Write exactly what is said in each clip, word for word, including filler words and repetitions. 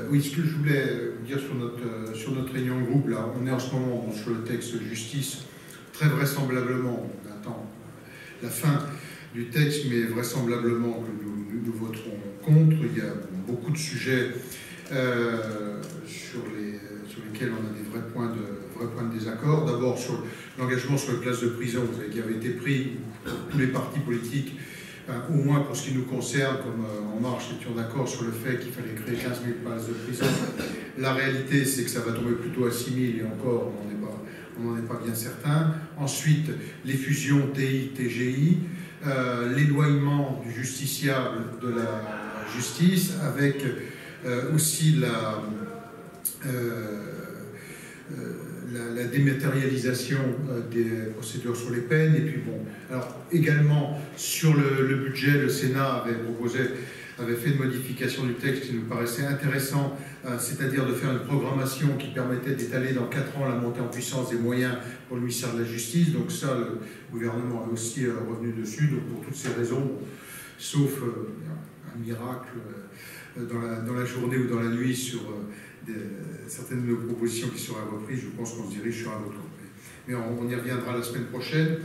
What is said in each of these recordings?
oui, ce que je voulais vous dire sur notre, euh, sur notre réunion de groupe, là, on est en ce moment bon, sur le texte justice. Très vraisemblablement, on attend la fin du texte, mais vraisemblablement que nous, nous, nous voterons contre. Il y a bon, beaucoup de sujets euh, sur, les, sur lesquels on a des vrais points de, vrais points de désaccord. D'abord, sur l'engagement sur les places de prison qui avait été pris pour tous les partis politiques. Enfin, au moins pour ce qui nous concerne, comme euh, En Marche étions d'accord sur le fait qu'il fallait créer quinze mille places de prison. La réalité, c'est que ça va tomber plutôt à six mille et encore, on n'en est pas, on n'en est pas bien certain. Ensuite, les fusions T I T G I, euh, l'éloignement du justiciable de la justice, avec euh, aussi la... Euh, euh, La, la dématérialisation euh, des procédures sur les peines, et puis bon, alors également sur le, le budget, le Sénat avait proposé, avait fait une modification du texte qui nous paraissait intéressant, euh, c'est-à-dire de faire une programmation qui permettait d'étaler dans quatre ans la montée en puissance des moyens pour le ministère de la Justice, donc ça, le gouvernement est aussi euh, revenu dessus, donc pour toutes ces raisons, sauf euh, un miracle euh, dans, la, dans la journée ou dans la nuit sur euh, Des, certaines de nos propositions qui seraient reprises, je pense qu'on se dirige sur un autre côté. Mais on, on y reviendra la semaine prochaine.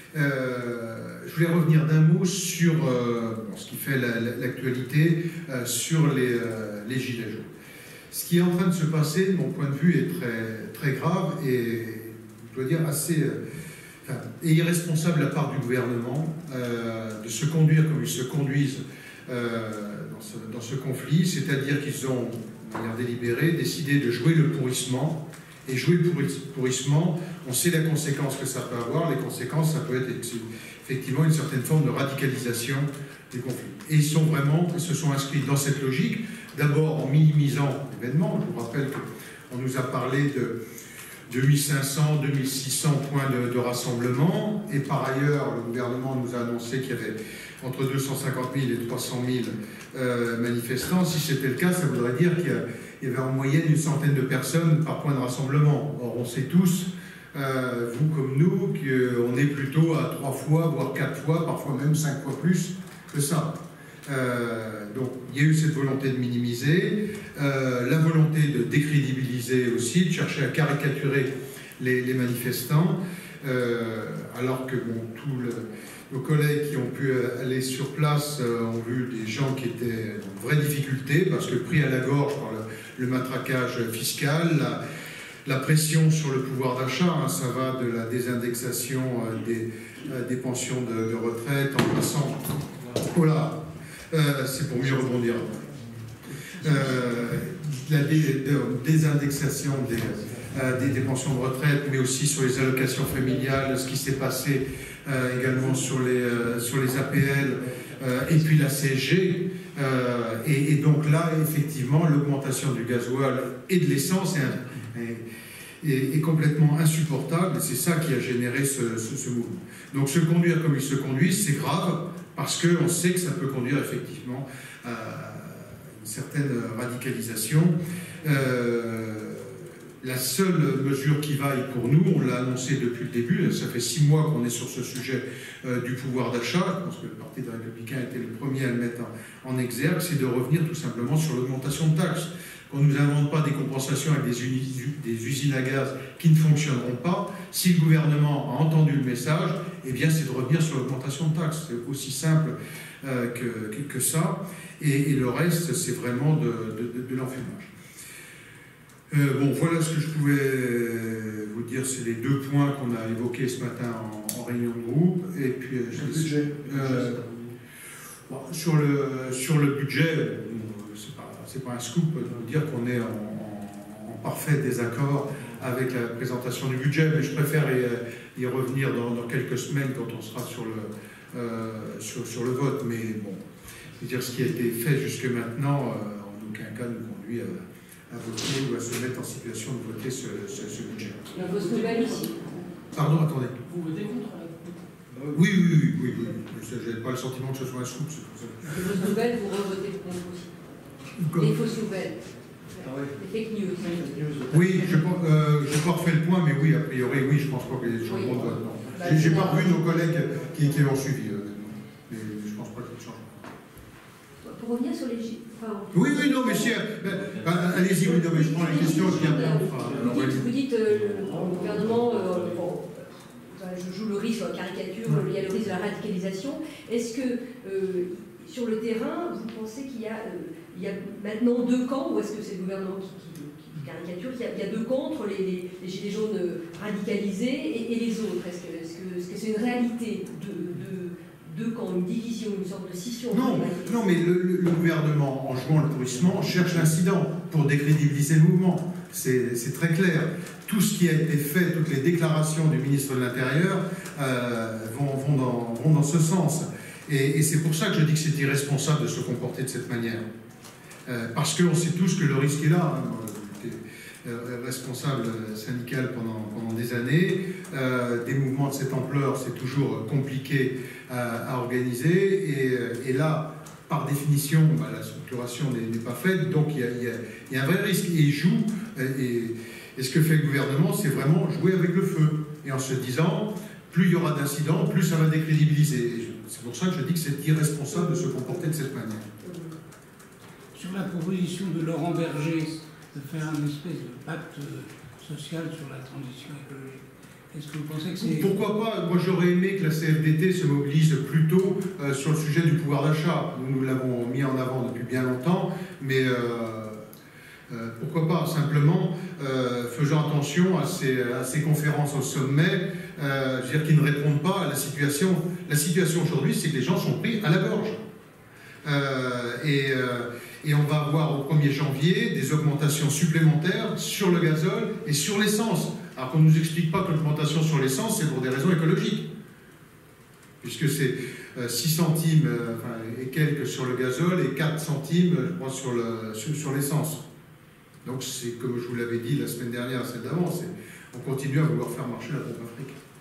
Euh, je voulais revenir d'un mot sur euh, bon, ce qui fait l'actualité, la, la, euh, sur les, euh, les gilets jaunes. Ce qui est en train de se passer, de mon point de vue, est très, très grave et, je dois dire, assez euh, enfin, et irresponsable de la part du gouvernement euh, de se conduire comme ils se conduisent euh, dans, ce, dans ce conflit, c'est-à-dire qu'ils ont de manière délibérée, décider de jouer le pourrissement. Et jouer le pourrissement, on sait la conséquence que ça peut avoir. Les conséquences, ça peut être effectivement une certaine forme de radicalisation des conflits. Et ils sont vraiment, ils se sont inscrits dans cette logique, d'abord en minimisant l'événement. Je vous rappelle qu'on nous a parlé de deux mille cinq cents, deux mille six cents points de, de rassemblement. Et par ailleurs, le gouvernement nous a annoncé qu'il y avait entre deux cent cinquante mille et trois cent mille euh, manifestants. Si c'était le cas, ça voudrait dire qu'il y avait en moyenne une centaine de personnes par point de rassemblement. Or, on sait tous, euh, vous comme nous, qu'on est plutôt à trois fois, voire quatre fois, parfois même cinq fois plus que ça. Euh, donc, il y a eu cette volonté de minimiser, euh, la volonté de décrédibiliser aussi, de chercher à caricaturer les, les manifestants, euh, alors que bon, tout le... Nos collègues qui ont pu aller sur place euh, ont vu des gens qui étaient en vraie difficulté parce que pris à la gorge par le, le matraquage fiscal, la, la pression sur le pouvoir d'achat, hein, ça va de la désindexation euh, des, euh, des pensions de, de retraite en passant. Voilà, euh, c'est pour mieux rebondir. Euh, la dé, de, désindexation des, euh, des, des pensions de retraite, mais aussi sur les allocations familiales, ce qui s'est passé. Euh, également sur les, euh, sur les A P L euh, et puis la C S G. Euh, et, et donc là, effectivement, l'augmentation du gasoil et de l'essence est, est, est, est complètement insupportable. Et c'est ça qui a généré ce, ce, ce mouvement. Donc se conduire comme ils se conduisent, c'est grave parce qu'on sait que ça peut conduire effectivement à une certaine radicalisation. Euh, La seule mesure qui vaille pour nous, on l'a annoncé depuis le début, ça fait six mois qu'on est sur ce sujet euh, du pouvoir d'achat, je pense que le Parti des Républicains était le premier à le mettre en, en exergue, c'est de revenir tout simplement sur l'augmentation de taxes. Qu'on ne nous invente pas des compensations avec des, des usines à gaz qui ne fonctionneront pas. Si le gouvernement a entendu le message, eh bien c'est de revenir sur l'augmentation de taxes. C'est aussi simple euh, que, que, que ça. Et, et le reste, c'est vraiment de, de, de, de l'enfumage. Euh, bon, voilà ce que je pouvais vous dire, c'est les deux points qu'on a évoqués ce matin en, en réunion de groupe. Et puis, euh, le budget. Euh, bon, sur, le, sur le budget, c'est pas, c'est pas un scoop de vous dire qu'on est en, en, en parfait désaccord avec la présentation du budget, mais je préfère y, y revenir dans, dans quelques semaines quand on sera sur le, euh, sur, sur le vote. Mais bon, je veux dire, ce qui a été fait jusque maintenant, euh, en aucun cas nous conduit à à voter ou à se mettre en situation de voter ce, ce, ce budget. La fausse nouvelle aussi. Pardon, attendez. Vous votez contre la... Oui, oui, oui, oui, oui. Je n'ai pas le sentiment que ce soit un scoop. Les fausses nouvelles, vous revotez contre aussi. Les fausses nouvelles. Ah ouais. Les fake news. Oui, je n'ai euh, pas refait le point, mais oui, a priori, oui, je ne pense pas qu'il y ait des changements de vote. Bah, je n'ai pas revu nos collègues qui, qui ont suivi. Euh, mais je ne pense pas qu'il y ait de changement. Pour revenir sur les... Enfin, oui, oui, non, mais si, ben, à la oui, non, mais je prends la question qui a Vous dites, vous dites euh, le gouvernement, euh, bon, je joue le risque, la caricature, il y a le risque de la radicalisation. Est-ce que, euh, sur le terrain, vous pensez qu'il y a, euh, il y a maintenant deux camps, ou est-ce que c'est le gouvernement qui, qui, qui caricature, il y, a, il y a deux camps entre les, les, les gilets jaunes radicalisés et, et les autres? Est-ce que c'est -ce c'est -ce une réalité de, de deux camps, une division, une sorte de scission? Non, non mais le, le, le gouvernement, en jouant le pourrissement, cherche l'incident pour décrédibiliser le mouvement. C'est très clair. Tout ce qui a été fait, toutes les déclarations du ministre de l'Intérieur euh, vont, vont, dans, vont dans ce sens. Et, et c'est pour ça que je dis que c'est irresponsable de se comporter de cette manière. Euh, parce qu'on sait tous que le risque est là. Hein. J'étais responsable syndical pendant, pendant des années. Euh, des mouvements de cette ampleur, c'est toujours compliqué à, à organiser. Et, et là, par définition, bah, la structuration n'est pas faite, donc il y, y, y a un vrai risque. Et il joue, et, et ce que fait le gouvernement, c'est vraiment jouer avec le feu. Et en se disant, plus il y aura d'incidents, plus ça va décrédibiliser. C'est pour ça que je dis que c'est irresponsable de se comporter de cette manière. Sur la proposition de Laurent Berger de faire un espèce de pacte social sur la transition écologique, est-ce que vous pensez que c'est... Pourquoi pas? Moi, j'aurais aimé que la C F D T se mobilise plus tôt euh, sur le sujet du pouvoir d'achat. Nous, nous l'avons mis en avant depuis bien longtemps, mais euh, euh, pourquoi pas? Simplement, euh, faisons attention à ces, à ces conférences au sommet, euh, je veux dire, qui ne répondent pas à la situation. La situation aujourd'hui, c'est que les gens sont pris à la gorge. Euh, et, euh, et on va avoir au premier janvier des augmentations supplémentaires sur le gazole et sur l'essence. Alors qu'on ne nous explique pas que l'augmentation sur l'essence, c'est pour des raisons écologiques. Puisque c'est euh, six centimes euh, enfin, et quelques sur le gazole et quatre centimes, je crois, sur l'essence. Sur, sur Donc c'est, comme je vous l'avais dit la semaine dernière, celle d'avant, on continue à vouloir faire marcher la pompe à fric.